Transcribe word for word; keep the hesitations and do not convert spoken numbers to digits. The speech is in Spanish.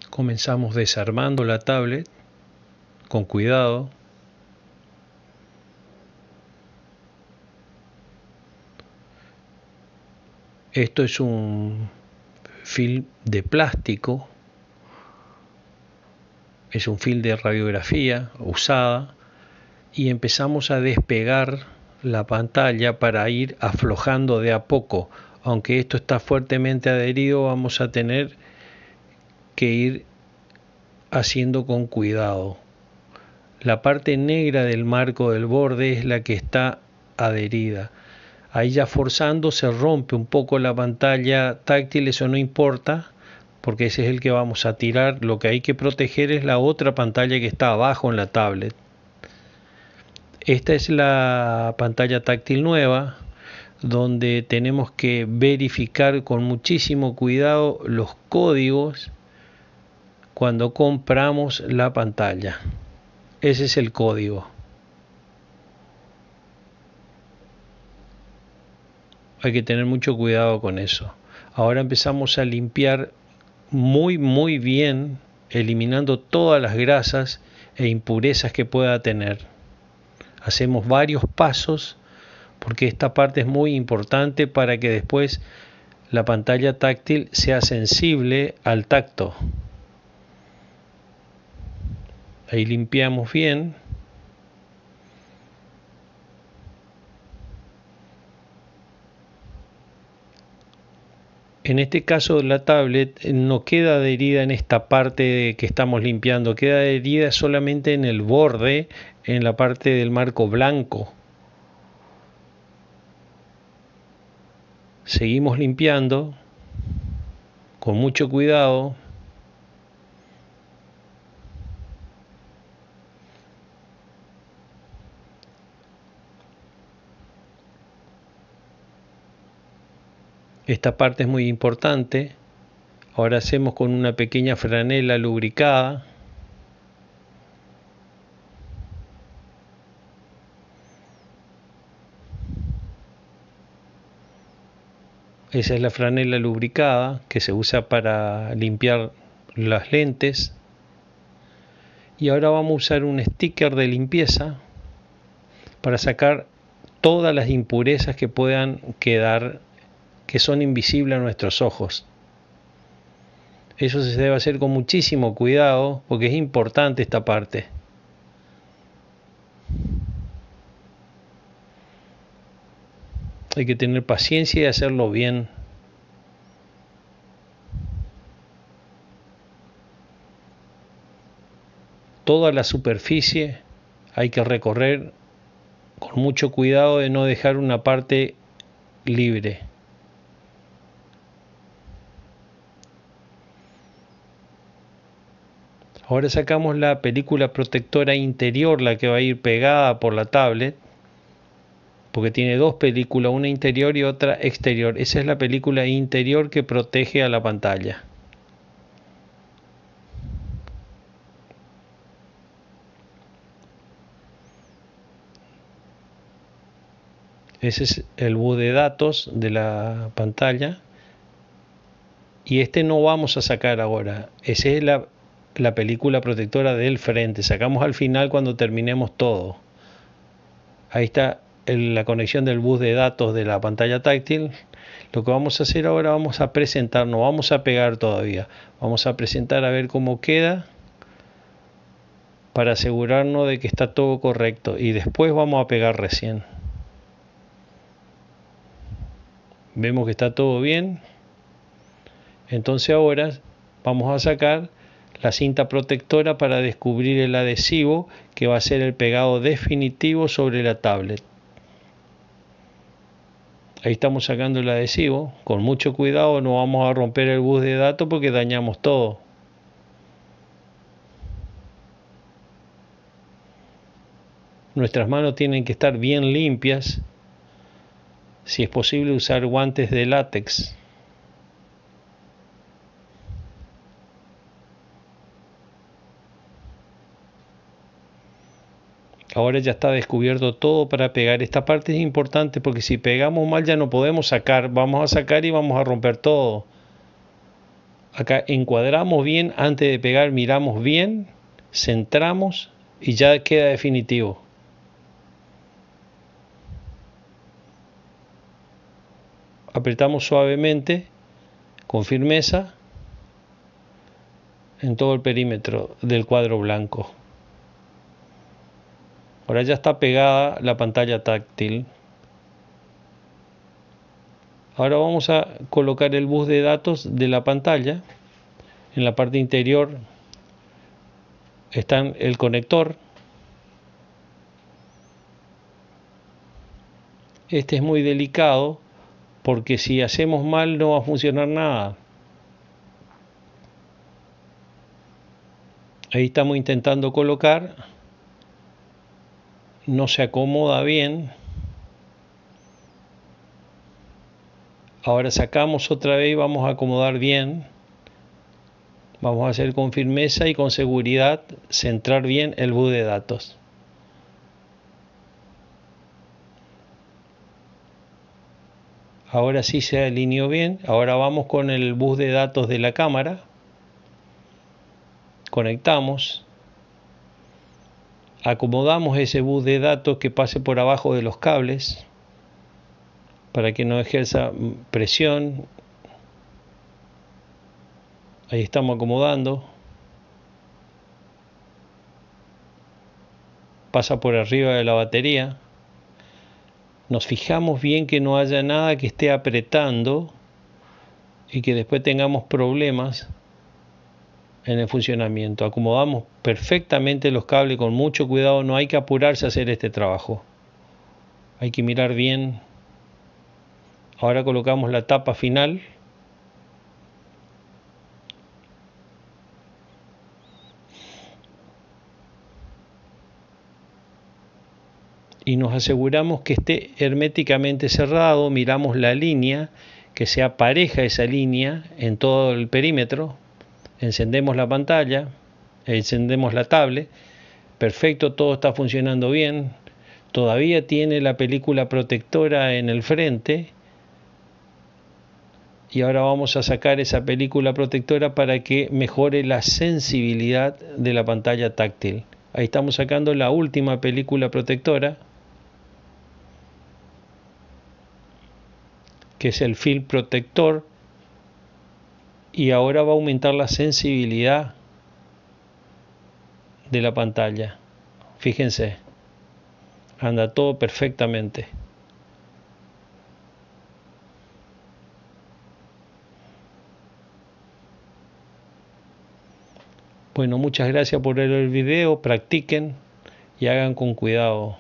Comenzamos desarmando la tablet con cuidado. Esto es un film de plástico, es un film de radiografía usada, y empezamos a despegar la pantalla para ir aflojando de a poco. Aunque esto está fuertemente adherido, vamos a tener que ir haciendo con cuidado. La parte negra del marco del borde es la que está adherida. Ahí ya forzando se rompe un poco la pantalla táctil, eso no importa, porque ese es el que vamos a tirar. Lo que hay que proteger es la otra pantalla que está abajo en la tablet. Esta es la pantalla táctil nueva, donde tenemos que verificar con muchísimo cuidado los códigos cuando compramos la pantalla. Ese es el código. Hay que tener mucho cuidado con eso. Ahora empezamos a limpiar muy muy bien, eliminando todas las grasas e impurezas que pueda tener. Hacemos varios pasos porque esta parte es muy importante para que después la pantalla táctil sea sensible al tacto. Ahí limpiamos bien. En este caso la tablet no queda adherida en esta parte que estamos limpiando, queda adherida solamente en el borde, en la parte del marco blanco. Seguimos limpiando con mucho cuidado. Esta parte es muy importante. Ahora hacemos con una pequeña franela lubricada. Esa es la franela lubricada que se usa para limpiar las lentes. Y ahora vamos a usar un sticker de limpieza para sacar todas las impurezas que puedan quedar, que son invisibles a nuestros ojos. Eso se debe hacer con muchísimo cuidado porque es importante esta parte. Hay que tener paciencia y hacerlo bien. Toda la superficie hay que recorrer con mucho cuidado de no dejar una parte libre. Ahora sacamos la película protectora interior, la que va a ir pegada por la tablet, porque tiene dos películas, una interior y otra exterior. Esa es la película interior que protege a la pantalla. Ese es el bus de datos de la pantalla. Y este no vamos a sacar ahora. Esa es la, la película protectora del frente. Sacamos al final cuando terminemos todo. Ahí está el, la conexión del bus de datos de la pantalla táctil. Lo que vamos a hacer ahora, vamos a presentar, no vamos a pegar todavía. Vamos a presentar a ver cómo queda, para asegurarnos de que está todo correcto. Y después vamos a pegar recién. Vemos que está todo bien. Entonces ahora vamos a sacar la cinta protectora para descubrir el adhesivo que va a ser el pegado definitivo sobre la tablet. Ahí estamos sacando el adhesivo. Con mucho cuidado, no vamos a romper el bus de datos porque dañamos todo. Nuestras manos tienen que estar bien limpias. Si es posible, usar guantes de látex. Ahora ya está descubierto todo para pegar. Esta parte es importante porque si pegamos mal ya no podemos sacar. Vamos a sacar y vamos a romper todo. Acá encuadramos bien, antes de pegar miramos bien, centramos y ya queda definitivo. Apretamos suavemente, con firmeza, en todo el perímetro del cuadro blanco. Ahora ya está pegada la pantalla táctil. Ahora vamos a colocar el bus de datos de la pantalla. En la parte interior está el conector. Este es muy delicado porque si hacemos mal no va a funcionar nada. Ahí estamos intentando colocar. No se acomoda bien. Ahora sacamos otra vez y vamos a acomodar bien. Vamos a hacer con firmeza y con seguridad centrar bien el bus de datos. Ahora sí se alineó bien. Ahora vamos con el bus de datos de la cámara. Conectamos. Acomodamos ese bus de datos que pase por abajo de los cables para que no ejerza presión. Ahí estamos acomodando. Pasa por arriba de la batería. Nos fijamos bien que no haya nada que esté apretando y que después tengamos problemas en el funcionamiento. Acomodamos perfectamente los cables con mucho cuidado. No hay que apurarse a hacer este trabajo. Hay que mirar bien. Ahora colocamos la tapa final. Y nos aseguramos que esté herméticamente cerrado. Miramos la línea, que sea pareja esa línea en todo el perímetro. Encendemos la pantalla, encendemos la tablet. Perfecto, todo está funcionando bien. Todavía tiene la película protectora en el frente. Y ahora vamos a sacar esa película protectora para que mejore la sensibilidad de la pantalla táctil. Ahí estamos sacando la última película protectora, que es el film protector, y ahora va a aumentar la sensibilidad de la pantalla. Fíjense, anda todo perfectamente. Bueno, muchas gracias por ver el video, practiquen y hagan con cuidado.